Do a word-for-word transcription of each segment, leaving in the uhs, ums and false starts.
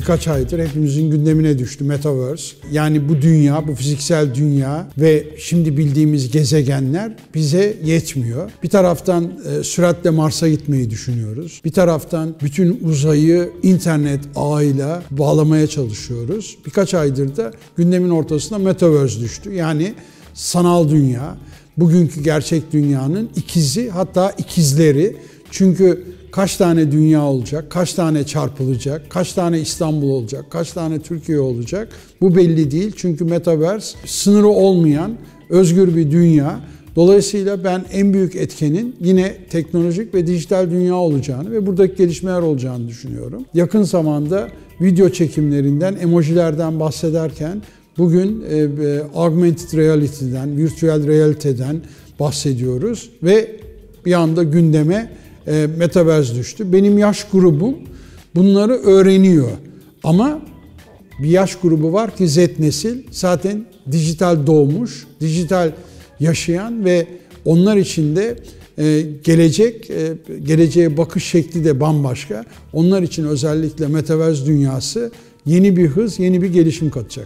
birkaç aydır hepimizin gündemine düştü Metaverse. Yani bu dünya, bu fiziksel dünya ve şimdi bildiğimiz gezegenler bize yetmiyor. Bir taraftan e, süratle Mars'a gitmeyi düşünüyoruz. Bir taraftan bütün uzayı internet ağıyla bağlamaya çalışıyoruz. Birkaç aydır da gündemin ortasına Metaverse düştü. Yani sanal dünya, bugünkü gerçek dünyanın ikizi, hatta ikizleri. Çünkü kaç tane dünya olacak, kaç tane çarpılacak, kaç tane İstanbul olacak, kaç tane Türkiye olacak bu belli değil. Çünkü Metaverse sınırı olmayan özgür bir dünya. Dolayısıyla ben en büyük etkenin yine teknolojik ve dijital dünya olacağını ve buradaki gelişmeler olacağını düşünüyorum. Yakın zamanda video çekimlerinden, emojilerden bahsederken bugün e, e, augmented reality'den, virtual reality'den bahsediyoruz ve bir anda gündeme e, Metaverse düştü. Benim yaş grubum bunları öğreniyor ama bir yaş grubu var ki Z nesil, zaten dijital doğmuş, dijital yaşayan ve onlar için de e, gelecek, e, geleceğe bakış şekli de bambaşka. Onlar için özellikle Metaverse dünyası yeni bir hız, yeni bir gelişim katacak.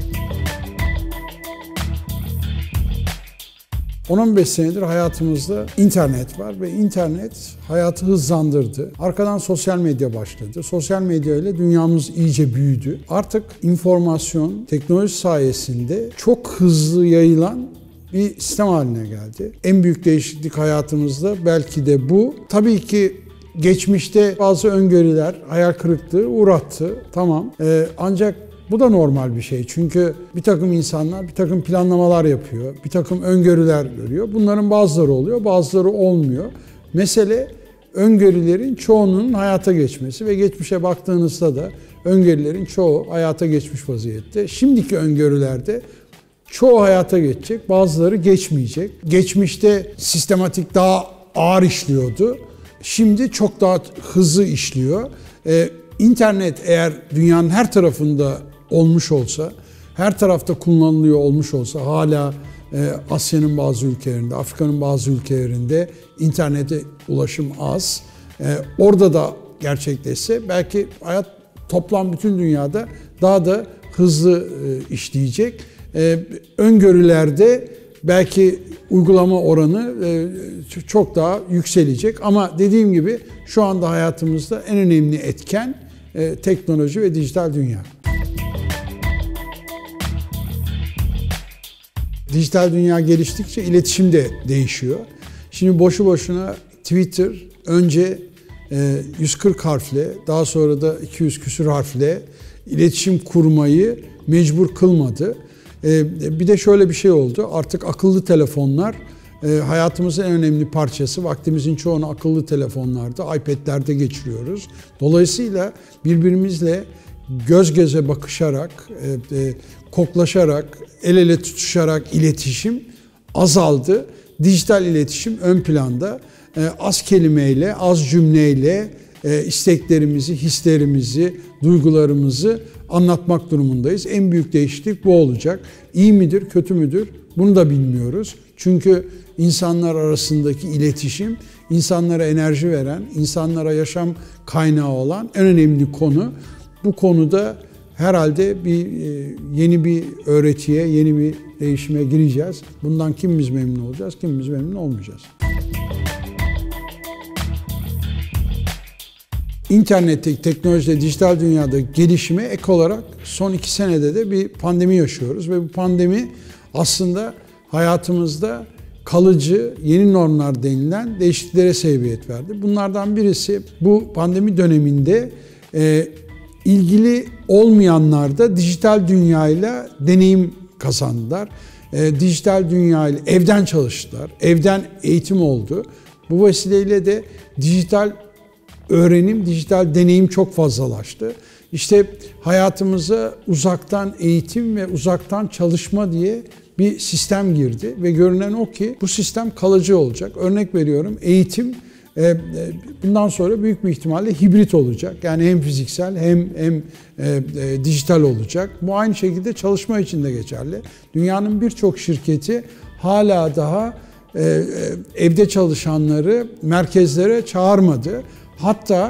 on on beş senedir hayatımızda internet var ve internet hayatı hızlandırdı. Arkadan sosyal medya başladı. Sosyal medya ile dünyamız iyice büyüdü. Artık informasyon, teknoloji sayesinde çok hızlı yayılan bir sistem haline geldi. En büyük değişiklik hayatımızda belki de bu. Tabii ki geçmişte bazı öngörüler hayal kırıklığı uğrattı. Tamam. Ee, ancak bu da normal bir şey. Çünkü bir takım insanlar bir takım planlamalar yapıyor. Bir takım öngörüler görüyor. Bunların bazıları oluyor, bazıları olmuyor. Mesele öngörülerin çoğunun hayata geçmesi ve geçmişe baktığınızda da öngörülerin çoğu hayata geçmiş vaziyette. Şimdiki öngörülerde çoğu hayata geçecek, bazıları geçmeyecek. Geçmişte sistematik daha ağır işliyordu. Şimdi çok daha hızlı işliyor. Ee, İnternet eğer dünyanın her tarafında olmuş olsa, her tarafta kullanılıyor olmuş olsa, hala e, Asya'nın bazı ülkelerinde, Afrika'nın bazı ülkelerinde internete ulaşım az. E, orada da gerçekleşse belki hayat toplam bütün dünyada daha da hızlı e, işleyecek. E, öngörülerde belki uygulama oranı e, çok daha yükselecek. Ama dediğim gibi şu anda hayatımızda en önemli etken e, teknoloji ve dijital dünya. Dijital dünya geliştikçe iletişim de değişiyor. Şimdi boşu boşuna Twitter önce e, yüz kırk harfle, daha sonra da iki yüz küsur harfle iletişim kurmayı mecbur kılmadı. Bir de şöyle bir şey oldu. Artık akıllı telefonlar hayatımızın en önemli parçası. Vaktimizin çoğunu akıllı telefonlarda, iPad'lerde geçiriyoruz. Dolayısıyla birbirimizle göz göze bakışarak, koklaşarak, el ele tutuşarak iletişim azaldı. Dijital iletişim ön planda. Az kelimeyle, az cümleyle isteklerimizi, hislerimizi, duygularımızı anlatmak durumundayız. En büyük değişiklik bu olacak. İyi midir, kötü müdür? Bunu da bilmiyoruz. Çünkü insanlar arasındaki iletişim, insanlara enerji veren, insanlara yaşam kaynağı olan en önemli konu. Bu konuda herhalde bir yeni bir öğretiye, yeni bir değişime gireceğiz. Bundan kimimiz memnun olacağız, kimimiz memnun olmayacağız. İnternette, teknolojide, dijital dünyada gelişime ek olarak son iki senede de bir pandemi yaşıyoruz ve bu pandemi aslında hayatımızda kalıcı yeni normlar denilen değişikliklere sebebiyet verdi. Bunlardan birisi bu pandemi döneminde e, ilgili olmayanlar da dijital dünyayla deneyim kazandılar. E, dijital dünyayla evden çalıştılar, evden eğitim oldu. Bu vesileyle de dijital öğrenim, dijital deneyim çok fazlalaştı. İşte hayatımıza uzaktan eğitim ve uzaktan çalışma diye bir sistem girdi ve görünen o ki bu sistem kalıcı olacak. Örnek veriyorum, eğitim bundan sonra büyük bir ihtimalle hibrit olacak. Yani hem fiziksel hem hem e, e, dijital olacak. Bu aynı şekilde çalışma için de geçerli. Dünyanın birçok şirketi hala daha e, e, evde çalışanları merkezlere çağırmadı. Hatta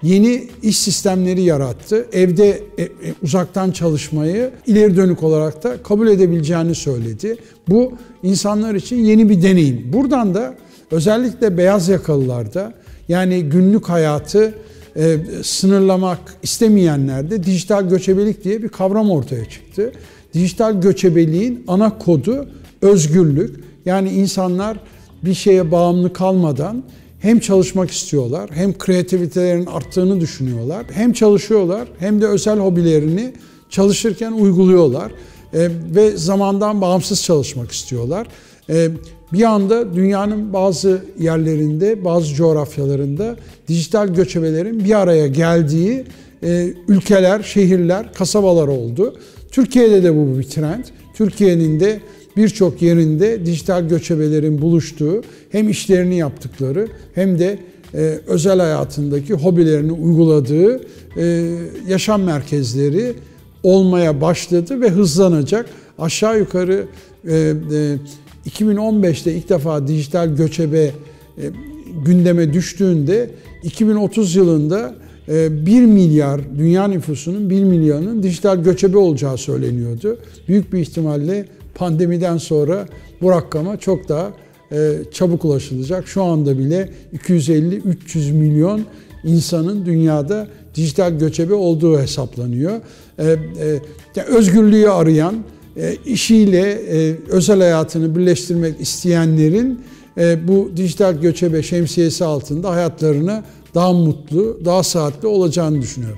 yeni iş sistemleri yarattı. Evde e, e, uzaktan çalışmayı ileri dönük olarak da kabul edebileceğini söyledi. Bu insanlar için yeni bir deneyim. Buradan da özellikle beyaz yakalılarda, yani günlük hayatı e, sınırlamak istemeyenlerde dijital göçebelik diye bir kavram ortaya çıktı. Dijital göçebeliğin ana kodu özgürlük. Yani insanlar bir şeye bağımlı kalmadan hem çalışmak istiyorlar, hem kreativitelerinin arttığını düşünüyorlar, hem çalışıyorlar, hem de özel hobilerini çalışırken uyguluyorlar e, ve zamandan bağımsız çalışmak istiyorlar. E, bir anda dünyanın bazı yerlerinde, bazı coğrafyalarında dijital göçebelerin bir araya geldiği e, ülkeler, şehirler, kasabalar oldu. Türkiye'de de bu bir trend. Türkiye'nin de birçok yerinde dijital göçebelerin buluştuğu, hem işlerini yaptıkları hem de e, özel hayatındaki hobilerini uyguladığı e, yaşam merkezleri olmaya başladı ve hızlanacak. Aşağı yukarı e, e, iki bin on beşte ilk defa dijital göçebe e, gündeme düştüğünde iki bin otuz yılında e, bir milyar, dünya nüfusunun bir milyarının dijital göçebe olacağı söyleniyordu. Büyük bir ihtimalle pandemiden sonra bu rakama çok daha e, çabuk ulaşılacak. Şu anda bile iki yüz elli üç yüz milyon insanın dünyada dijital göçebe olduğu hesaplanıyor. E, e, yani özgürlüğü arayan, e, işiyle e, özel hayatını birleştirmek isteyenlerin e, bu dijital göçebe şemsiyesi altında hayatlarını daha mutlu, daha saatli olacağını düşünüyorum.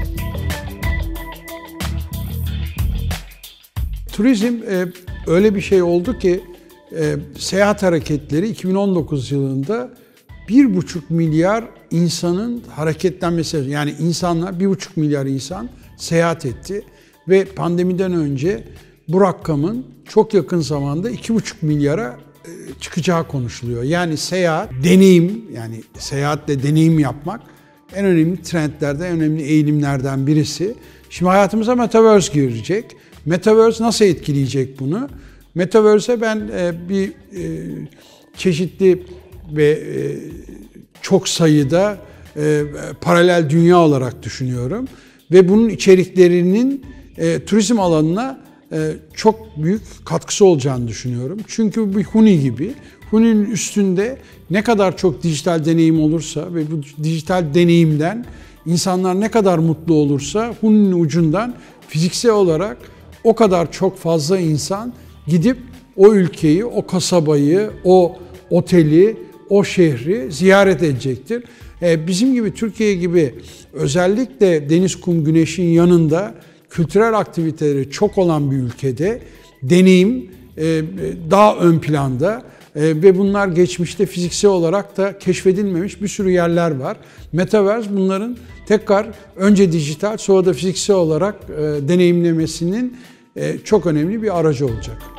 Turizm e, öyle bir şey oldu ki e, seyahat hareketleri iki bin on dokuz yılında bir buçuk milyar insanın hareketlenmesi, yani insanlar bir buçuk milyar insan seyahat etti ve pandemiden önce bu rakamın çok yakın zamanda iki buçuk milyara e, çıkacağı konuşuluyor. Yani seyahat, deneyim, yani seyahatle deneyim yapmak en önemli trendlerden, en önemli eğilimlerden birisi. Şimdi hayatımıza Metaverse girecek. Metaverse nasıl etkileyecek bunu? Metaverse'e ben bir çeşitli ve çok sayıda paralel dünya olarak düşünüyorum. Ve bunun içeriklerinin turizm alanına çok büyük katkısı olacağını düşünüyorum. Çünkü bu bir huni gibi. Huni'nin üstünde ne kadar çok dijital deneyim olursa ve bu dijital deneyimden insanlar ne kadar mutlu olursa Huni'nin ucundan fiziksel olarak o kadar çok fazla insan gidip o ülkeyi, o kasabayı, o oteli, o şehri ziyaret edecektir. Bizim gibi, Türkiye gibi özellikle deniz, kum, güneşin yanında kültürel aktiviteleri çok olan bir ülkede deneyim daha ön planda ve bunlar geçmişte fiziksel olarak da keşfedilmemiş bir sürü yerler var. Metaverse bunların tekrar önce dijital sonra da fiziksel olarak deneyimlemesinin çok önemli bir aracı olacak.